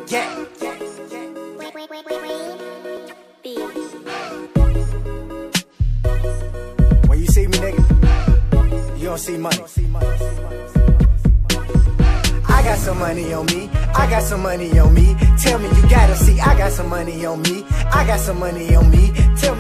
Yeah. When you see me, nigga, you don't see money. I got some money on me, I got some money on me. Tell me you gotta see, I got some money on me, I got some money on me. Tell me